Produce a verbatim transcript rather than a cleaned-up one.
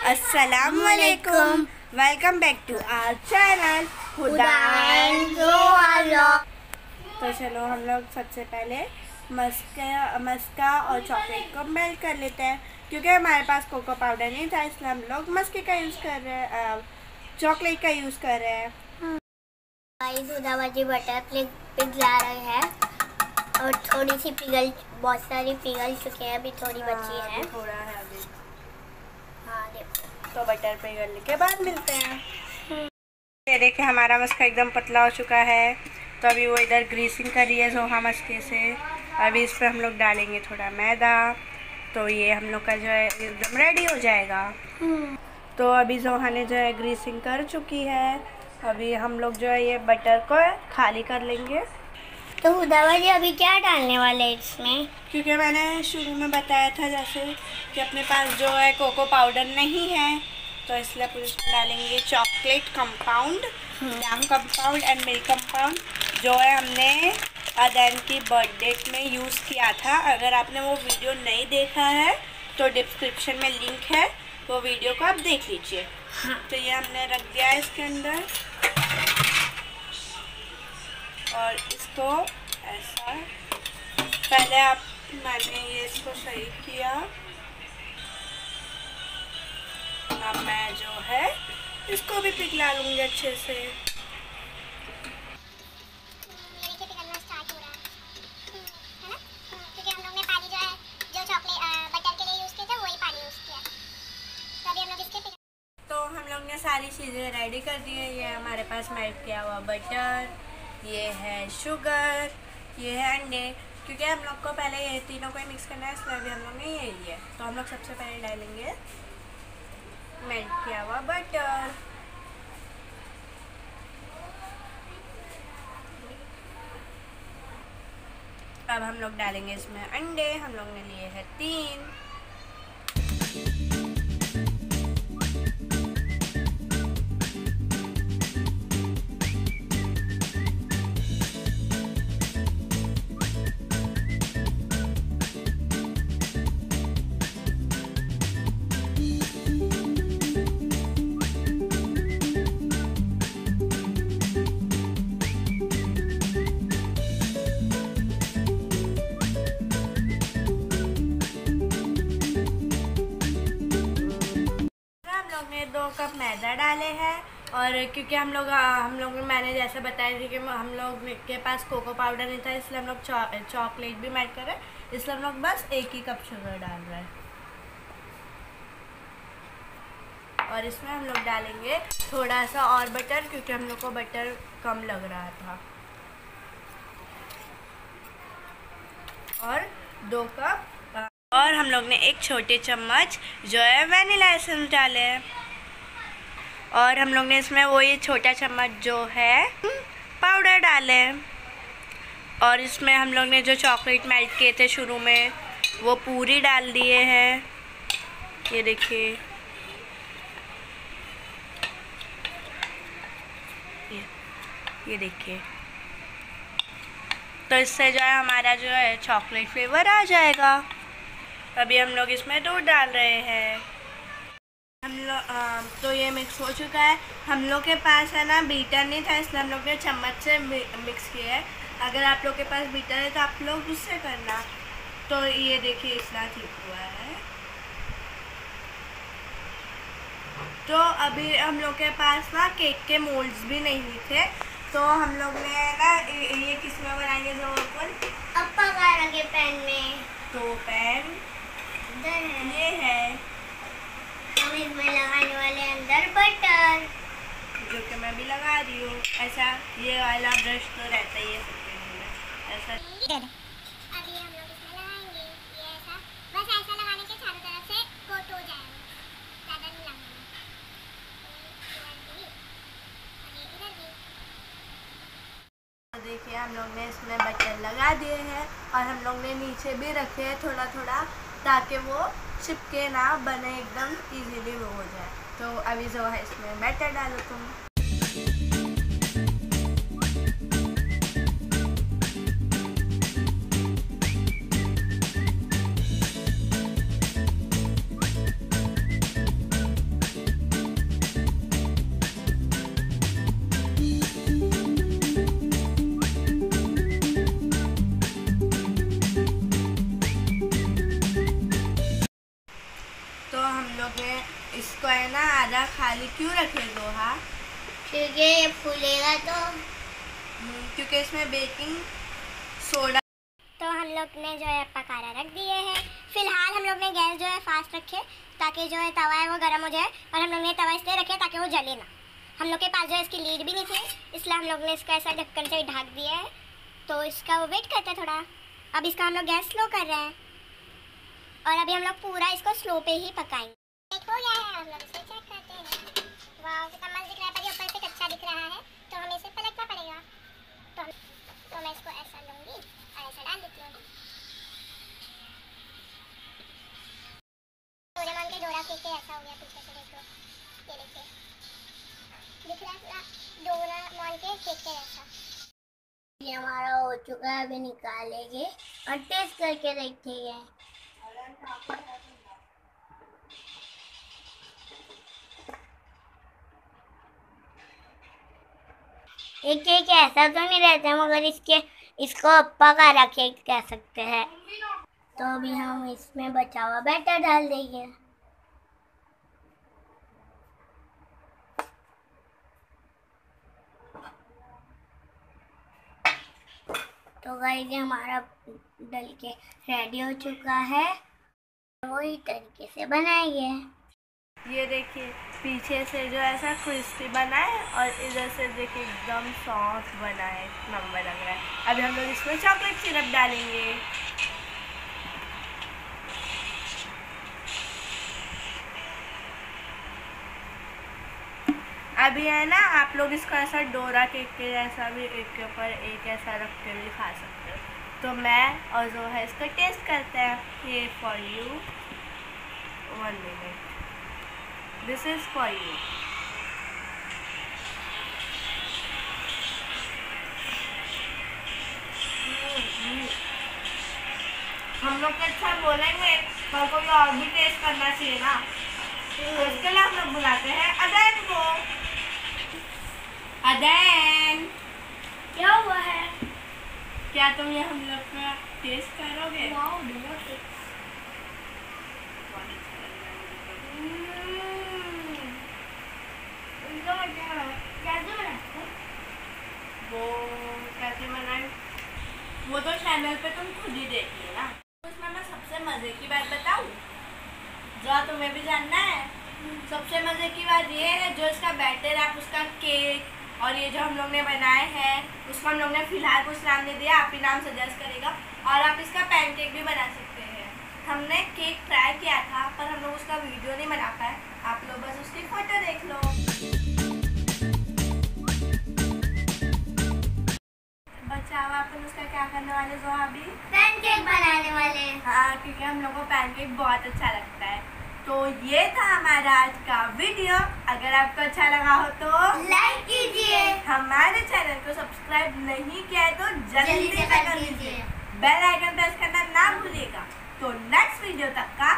अस्सलामुअलैकुम, welcome back to our channel Huda and तो चलो हम लोग सबसे पहले मस्का मस्का और चॉकलेट को मेल्ट कर लेते हैं, क्योंकि हमारे पास कोको पाउडर नहीं था, इसलिए हम लोग मस्के का यूज़ कर रहे हैं, चॉकलेट का यूज़ कर रहे हैं। हुदाबाजी बटर पिघला रहे हैं और थोड़ी सी पिघल बहुत सारी पिघल चुके हैं, अभी थोड़ी बची है, थोड़ा है अभी। हाँ देखो, तो बटर पिघलने के बाद मिलते हैं। ये देखिए हमारा मस्का एकदम पतला हो चुका है, तो अभी वो इधर ग्रीसिंग कर रही है जोहा मस्के से। अभी इस पर हम लोग डालेंगे थोड़ा मैदा, तो ये हम लोग का जो है एकदम रेडी हो जाएगा। तो अभी जोहा ने जो है ग्रीसिंग कर चुकी है, अभी हम लोग जो है ये बटर को खाली कर लेंगे। तो हुदाबाजी अभी क्या डालने वाले हैं इसमें? क्योंकि मैंने शुरू में बताया था जैसे कि अपने पास जो है कोको पाउडर नहीं है, तो इसलिए पूरे इसमें डालेंगे chocolate compound, dark compound and milk compound, जो है हमने अदैन की बर्थडे में यूज़ किया था। अगर आपने वो वीडियो नहीं देखा है तो डिस्क्रिप्शन में लिंक है, वो वीडियो को आप देख लीजिए। हाँ। तो ये हमने रख दिया है इसके अंदर और इसको ऐसा पहले आप मैंने ये इसको सही किया। अब मैं जो है इसको भी पिघला लूँगी अच्छे से। तो हम लोग ने सारी चीज़ें रेडी कर दी है। ये हमारे पास मेल्ट किया हुआ बटर, ये है शुगर, ये है अंडे। क्योंकि हम लोग को पहले ये तीनों को ही मिक्स करना है, इसलिए अभी हम लोग ने ये लिया। तो हम लोग सबसे पहले डालेंगे मेल्ट किया हुआ बटर, अब हम लोग डालेंगे इसमें अंडे। हम लोग ने लिए हैं तीन। दो कप मैदा डाले हैं, और क्योंकि हम लोग हम लोग मैंने जैसे बताया थी कि हम लोग के पास कोको पाउडर नहीं था, इसलिए हम लोग चॉकलेट भी मेल्ट कर रहे हैं, इसलिए हम लोग बस एक ही कप शुगर डाल रहे हैं। और इसमें हम लोग डालेंगे थोड़ा सा और बटर, क्योंकि हम लोग को बटर कम लग रहा था। और दो कप और हम लोग ने एक छोटे चम्मच जो है वनीला एसेंस डाले हैं, और हम लोग ने इसमें वो ये छोटा चम्मच जो है पाउडर डाले, और इसमें हम लोग ने जो चॉकलेट मेल्ट किए थे शुरू में वो पूरी डाल दिए हैं। ये देखिए, ये, ये देखिए। तो इससे जो है हमारा जो है चॉकलेट फ्लेवर आ जाएगा। अभी हम लोग इसमें दूध डाल रहे हैं। हम लोग तो ये मिक्स हो चुका है। हम लोग के पास है ना बीटर नहीं था, इसलिए हम लोग ने चम्मच से मिक्स किया है। अगर आप लोग के पास बीटर है तो आप लोग उससे करना। तो ये देखिए इतना ठीक हुआ है। तो अभी हम लोग के पास ना केक के मोल्ड्स भी नहीं थे, तो हम लोग ने ना ये किस में बनाएंगे जो अपन अब पका रखे पैन में। तो पैन ये है, हम इसमें लगाने वाले अंदर बटर, जो कि मैं भी लगा रही हूँ। ऐसा ये वाला ब्रश तो रहता ही है सबके ऐसा। अभी हम लोग इसमें लगाएंगे ये ऐसा, बस ऐसा लगाने के चारों तरफ से कोट हो जाएगा, ज़्यादा नहीं लगाना। देखिए हम लोग ने इसमें बटर लगा दिए हैं, और हम लोग ने नीचे भी रखे हैं थोड़ा थोड़ा, ताकि वो चिपके ना, बने एकदम इजीली वो हो जाए। तो अभी जो है इसमें बैटर डालो तुम। इसको है ना आधा खाली क्यों रखे जोहा? क्योंकि ये फूलेगा तो, क्योंकि इसमें बेकिंग सोडा। तो हम लोग ने जो है पकाना रख दिए हैं। फिलहाल हम लोग ने गैस जो है फास्ट रखे ताकि जो है तवा है वो गर्म हो जाए, और हम लोग ने तवा इसलिए रखे ताकि वो जले ना। हम लोग के पास जो है इसकी लीड भी नहीं थी, इसलिए हम लोग ने इसको ऐसा ढक्कन से ढक दिया है। तो इसका वो वेट करते हैं थोड़ा। अब इसका हम लोग गैस स्लो कर रहे हैं, और अभी हम लोग पूरा इसको स्लो पे ही पकाएंगे। हो गया है, हम लोग इसे चेक करते हैं। वाह, कितना मस्त दिख रहा है, पर ये ऊपर से कच्चा दिख रहा है, तो हमें इसे पलटना पड़ेगा। तो, तो मैं इसको ऐसा लूँगी और ऐसा डाल देती हूँ। डोरेमोन के डोरा केक ऐसा हो गया पीछे से, देखो ये देखिए, दिख रहा है डोरेमोन के केक के जैसा। ये हमारा हो चुका है, अभी निकालेंगे और टेस्ट करके देखेंगे। एक केक ऐसा तो नहीं रहता, मगर इसके इसको पका केक कह सकते हैं। तो अभी हम इसमें बचा हुआ बैटर डाल देंगे। तो गाइस ये हमारा डल के रेडी हो चुका है, वही तरीके से बनाएंगे। ये देखिए पीछे से जो ऐसा क्रिस्पी बना है, और इधर से देखिए एकदम सॉफ्ट बना है, नंबर लग रहा है। अभी हम लोग इसमें चॉकलेट सिरप डालेंगे। अभी है ना, आप लोग इसको ऐसा डोरा केक के जैसा भी एक के ऊपर एक ऐसा रख के भी खा सकते हो। तो मैं और जो है इसका टेस्ट करते हैं। ये for you, one minute, this is for you. हम लोग अच्छा बोलेंगे, पर कोई और भी टेस्ट करना चाहिए ना, तो इसके लिए हम लोग बुलाते हैं अदैन को। अदैन, क्या हुआ है? क्या तुम ये हम लोग का टेस्ट करोगे? वो कैसे बनाए वो तो चैनल पे तुम खुद ही देखिए ना। उसमें मैं सबसे मजे की बात बताऊं, जो तुम्हें भी जानना है। सबसे मजे की बात ये है, जो इसका बैटर आप उसका केक और ये जो हम लोग ने बनाए हैं उसको हम लोग ने फिलहाल कुछ नाम नहीं दिया, आप ही नाम सजेस्ट करेगा। और आप इसका पैनकेक भी बना सकते हैं। हमने केक ट्राई किया था, पर हम लोग उसका वीडियो नहीं बना पाए, आप लोग बस उसकी फोटो देख लो। बचाओ, अपन उसका क्या करने वाले जो अभी पैनकेक बनाने वाले। हाँ, क्योंकि हम लोग को पैनकेक बहुत अच्छा लगता है। तो ये था हमारा आज का वीडियो। अगर आपको अच्छा लगा हो तो लाइक कीजिए, हमारे चैनल को सब्सक्राइब नहीं किया है तो जल्दी जल्दी से कर लीजिए, बेल आइकन प्रेस करना ना भूलिएगा। तो नेक्स्ट वीडियो तक का